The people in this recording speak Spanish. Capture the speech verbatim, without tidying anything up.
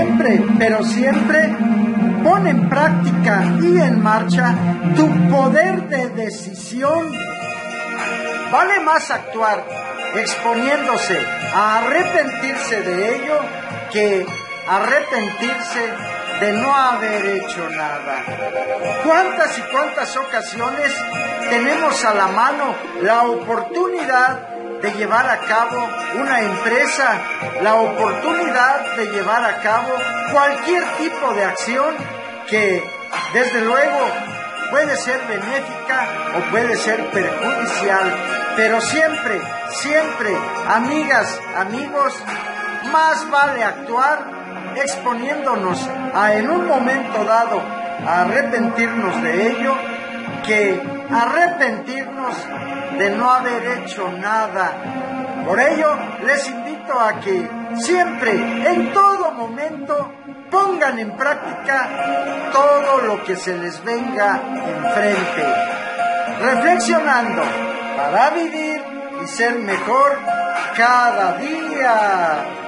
siempre, pero siempre, pon en práctica y en marcha tu poder de decisión. Vale más actuar exponiéndose a arrepentirse de ello que arrepentirse de no haber hecho nada. ¿Cuántas y cuántas ocasiones tenemos a la mano la oportunidad de llevar a cabo una empresa, la oportunidad de llevar a cabo cualquier tipo de acción que, desde luego, puede ser benéfica o puede ser perjudicial, pero siempre, siempre, amigas, amigos, más vale actuar exponiéndonos a, en un momento dado, a arrepentirnos de ello, que arrepentirnos de no haber hecho nada. Por ello, les invito a que siempre, en todo momento, pongan en práctica todo lo que se les venga enfrente, reflexionando para vivir y ser mejor cada día.